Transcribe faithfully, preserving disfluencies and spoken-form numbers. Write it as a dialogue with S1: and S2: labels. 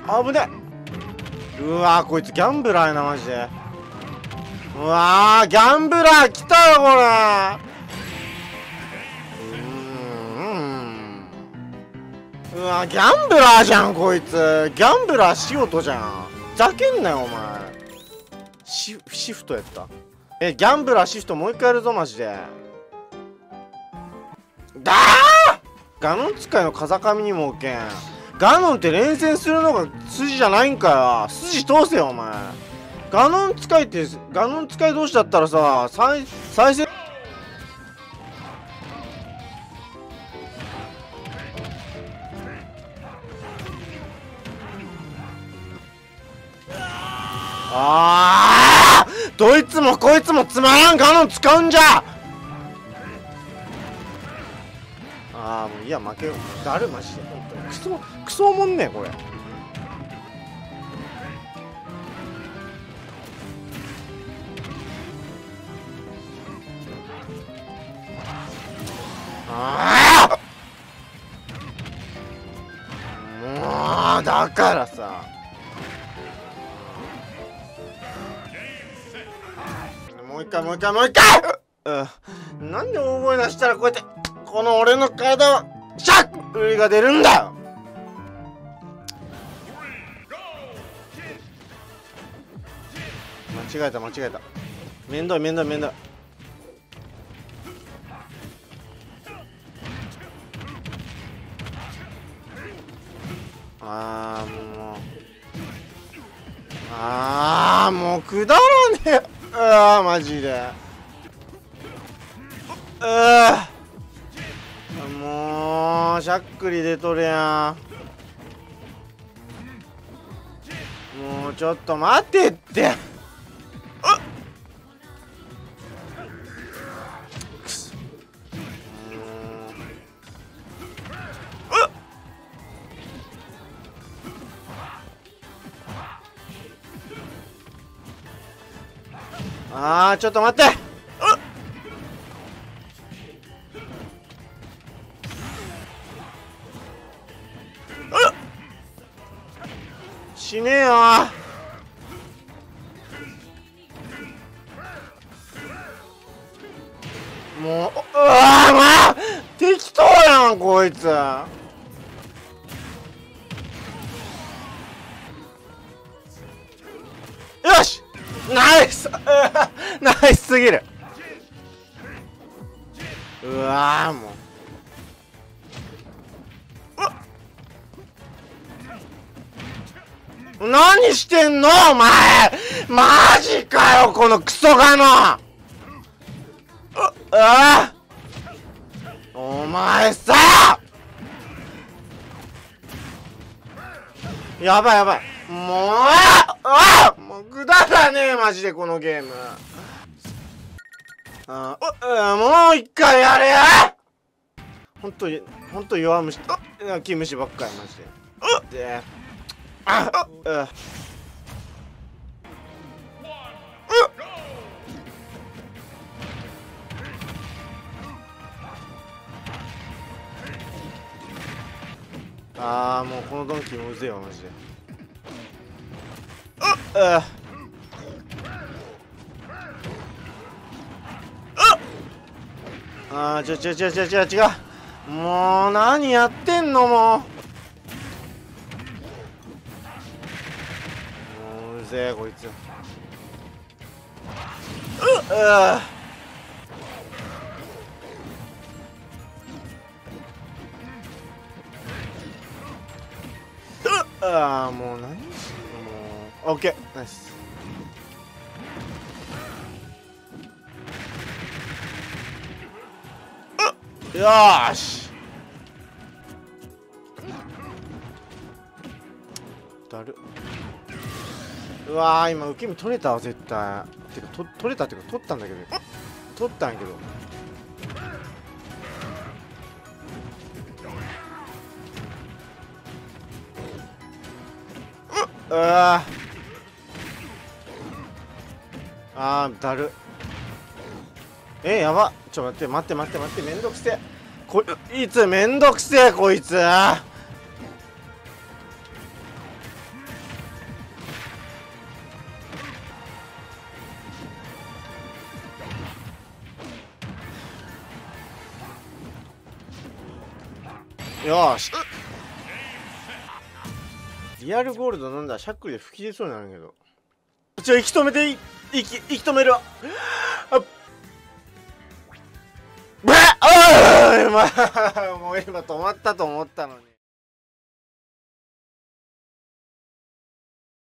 S1: 危ねえ。うわー、こいつギャンブラーやなマジで。うわー、ギャンブラー来たよこれ。うーん、うわー、ギャンブラーじゃんこいつ。ギャンブラーしようとじゃん。ふざけんなよお前。シシフトやった。え、ギャンブラーシフトもう一回やるぞマジで。だー、ガノン使いの風上にも置けん。ガノンって連戦するのが筋じゃないんかよ。筋通せよお前。ガノン使いってガノン使い同士だったらさ、再再生あー、どいつもこいつもつまらんガノン使うんじゃ。ああ、もういや、負けよう。だるマジで。本当にクソクソおもんねえこれ。ああ、もうだからさ、もう一回もう一回もう一回。うん、なんで大声出したらこうやってこの俺の体はシャッ売りが出るんだよ。間違えた間違えた。めんどいめんどいめんどい。あーもうあーもうくだらねえ。あーマジで。うーもうしゃっくり出とるやん。もうちょっと待てって。くそ。あーちょっと待って。死ねえよ。もううわー、まあ適当やんこいつ。よし、ナイスナイスすぎる。うわーもう何してんのお前。マジかよこのクソガノ。うあお前さ、やばいやばい。もうあもうくだらねえマジでこのゲーム。ああもう一回やれ。ほんとほんと弱虫キムシばっかりマジで。であっうああもうこのドンキもうぜえわマジで。うっああちょちょちょちょちょ違う。もう何やってんのもう。もううぜえこいつ。うっあああもう何しもうオッケーナイス。よーしだる。うわー今受け身取れたわ絶対。てかと取れたっていうか取ったんだけど取ったんやけど。うわあーだる。えやば。ちょ待って待って待って待ってめんどくせえこいつ。めんどくせえこいつ。 よし。リアルゴールド飲んだらしゃっくりで吹き出そうになるけど。ちょ、息止めていい、息、息止めるわ。あっ。ブッああ、もう今止まったと思ったのに。